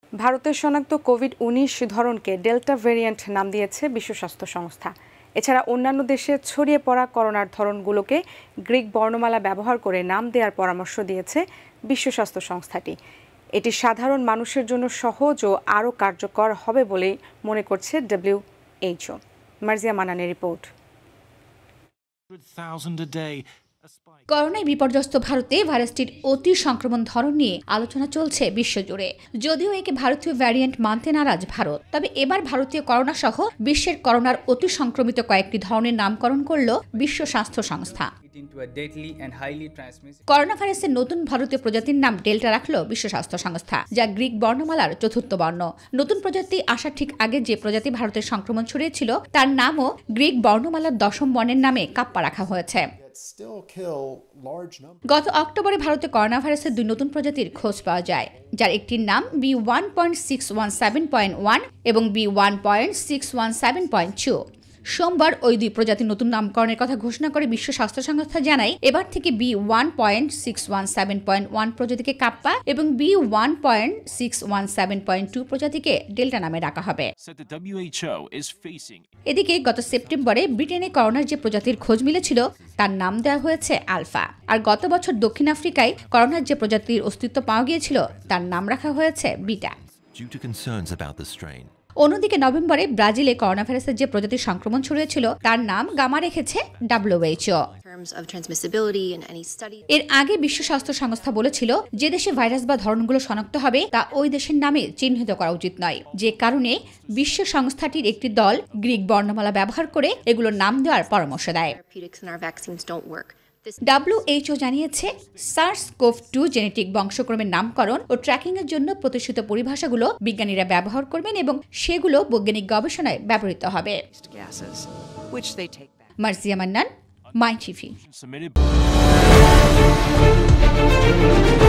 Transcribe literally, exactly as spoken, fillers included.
ভারতের শনাক্ত কোভিড উনিশ ধরনকে ডেল্টা ভেরিয়েন্ট নাম দিয়েছে বিশ্ব স্বাস্থ্য সংস্থা। এছাড়া অন্যান্য দেশে ছড়িয়ে পড়া করোনার ধরনগুলোকে গ্রিক বর্ণমালা ব্যবহার করে নাম দেওয়ার পরামর্শ দিয়েছে বিশ্ব স্বাস্থ্য সংস্থাটি। এটি সাধারণ মানুষের জন্য সহজ ও আরও কার্যকর হবে বলে মনে করছে ডব্লিউএইচও। মার্জিয়া মানানের রিপোর্ট। করোনায় বিপর্যস্ত ভারতে ভাইরাসটির অতি সংক্রমণ ধরন নিয়ে আলোচনা চলছে বিশ্বজুড়ে। যদিও একে ভারতীয় ভ্যারিয়েন্ট মানতে নারাজ ভারত, তবে এবার ভারতীয় করোনা সহ বিশ্বের করোনার অতি সংক্রমিত কয়েকটি ধরনের নামকরণ করল বিশ্ব স্বাস্থ্য সংস্থা। করোনা ভাইরাসের নতুন ভারতীয় প্রজাতির নাম ডেল্টা রাখল বিশ্ব স্বাস্থ্য সংস্থা, যা গ্রিক বর্ণমালার চতুর্থ বর্ণ। নতুন প্রজাতি আসার ঠিক আগে যে প্রজাতি ভারতের সংক্রমণ ছড়িয়েছিল তার নামও গ্রিক বর্ণমালার দশম বর্ণের নামে কাপ্পা রাখা হয়েছে। গত অক্টোবরে ভারতে করোনা ভাইরাসের দুই নতুন প্রজাতির খোঁজ পাওয়া যায়, যার একটির নাম B one point six one seven point one এবং B one point six one seven point two. সোমবার ওই দুই প্রজাতির নতুন নামকরণের কথা ঘোষণা করে বিশ্ব স্বাস্থ্য সংস্থা জানায়, এবার থেকে B one point six one seven point one প্রজাতিকে কাপ্পা এবং B one point six one seven point two প্রজাতিকে ডেল্টা নামে রাখা হবে। এদিকে গত সেপ্টেম্বরে ব্রিটেনে করোনার যে প্রজাতির খোঁজ মিলেছিল তার নাম দেওয়া হয়েছে আলফা, আর গত বছর দক্ষিণ আফ্রিকায় করোনার যে প্রজাতির অস্তিত্ব পাওয়া গিয়েছিল তার নাম রাখা হয়েছে বিটা। অন্যদিকে নভেম্বরে ব্রাজিলে করোনা ভাইরাসের যে প্রজাতির সংক্রমণ ছড়িয়েছিল তার নাম গামা রেখেছে ডব্লিউএইচও। এর আগে বিশ্ব স্বাস্থ্য সংস্থা বলেছিল, যে দেশে ভাইরাস বা ধরনগুলো শনাক্ত হবে তা ওই দেশের নামে চিহ্নিত করা উচিত নয়, যে কারণে বিশ্ব সংস্থাটির একটি দল গ্রিক বর্ণমালা ব্যবহার করে এগুলোর নাম দেওয়ার পরামর্শ দেয়। ডব্লিউএইচও জানিয়েছে, সার্স কোভ টু জেনেটিক বংশক্রমের নামকরণ ও ট্র্যাকিং এর জন্য প্রতিষ্ঠিত পরিভাষাগুলো বিজ্ঞানীরা ব্যবহার করবেন এবং সেগুলো বৈজ্ঞানিক গবেষণায় ব্যবহৃত হবে। মার্জিয়া মান্নান, মাইটিভি।